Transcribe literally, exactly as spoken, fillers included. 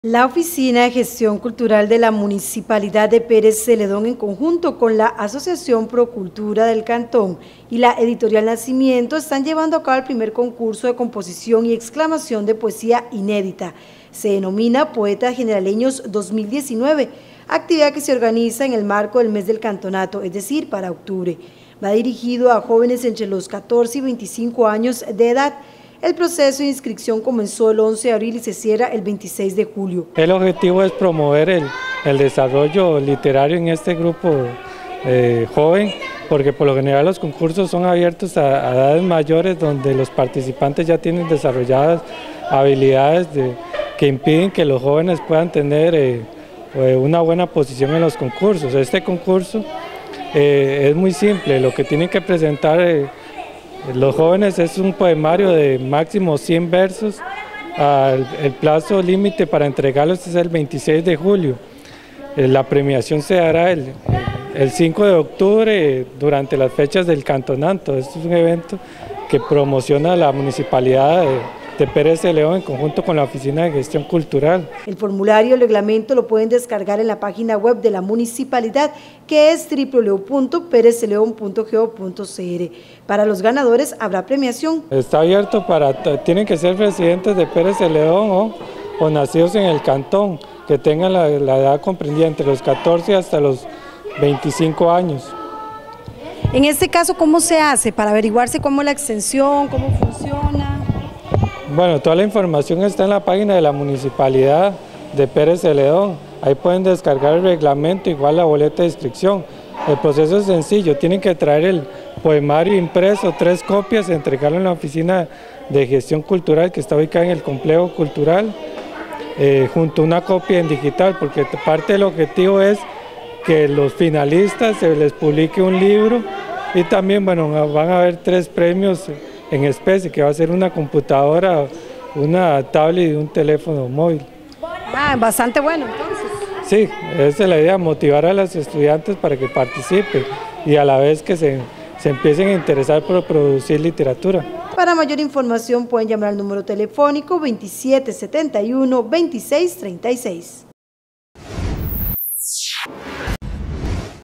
La Oficina de Gestión Cultural de la Municipalidad de Pérez Celedón, en conjunto con la Asociación Procultura del Cantón y la Editorial Nacimiento, están llevando a cabo el primer concurso de composición y exclamación de poesía inédita. Se denomina Poetas Generaleños dos mil diecinueve, actividad que se organiza en el marco del mes del Cantonato, es decir, para octubre. Va dirigido a jóvenes entre los catorce y veinticinco años de edad. El proceso de inscripción comenzó el once de abril y se cierra el veintiséis de julio. El objetivo es promover el, el desarrollo literario en este grupo eh, joven, porque por lo general los concursos son abiertos a, a edades mayores, donde los participantes ya tienen desarrolladas habilidades de, que impiden que los jóvenes puedan tener eh, una buena posición en los concursos. Este concurso eh, es muy simple, lo que tienen que presentar eh, los jóvenes es un poemario de máximo cien versos. El, el plazo límite para entregarlos es el veintiséis de julio. La premiación se hará el, el cinco de octubre durante las fechas del Cantonato. Este es un evento que promociona la municipalidad de, de Pérez Celedón en conjunto con la Oficina de Gestión Cultural. El formulario, el reglamento lo pueden descargar en la página web de la municipalidad, que es doble u doble u doble u punto pérez celedón punto go punto ce erre. Para los ganadores habrá premiación. Está abierto para, tienen que ser residentes de Pérez Celedón o, o nacidos en el cantón, que tengan la, la edad comprendida entre los catorce hasta los veinticinco años. En este caso, ¿cómo se hace para averiguarse cómo es la extensión, cómo funciona? Bueno, toda la información está en la página de la Municipalidad de Pérez Celedón. Ahí pueden descargar el reglamento, igual la boleta de inscripción. El proceso es sencillo, tienen que traer el poemario impreso, tres copias, entregarlo en la Oficina de Gestión Cultural, que está ubicada en el Complejo Cultural, eh, junto a una copia en digital, porque parte del objetivo es que los finalistas se les publique un libro y también, bueno, van a haber tres premios en especie, que va a ser una computadora, una tablet y un teléfono móvil. Ah, bastante bueno entonces. Sí, esa es la idea, motivar a los estudiantes para que participen y a la vez que se, se empiecen a interesar por producir literatura. Para mayor información pueden llamar al número telefónico veintisiete setenta y uno, veintiséis treinta y seis.